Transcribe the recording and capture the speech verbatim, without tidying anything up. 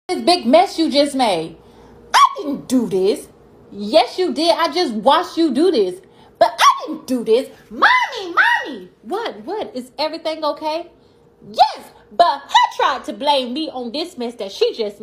This big mess you just made. I didn't do this. Yes, you did. I just watched you do this. But I didn't do this. Mommy, mommy. What? What? Is everything okay? Yes, but her tried to blame me on this mess that she just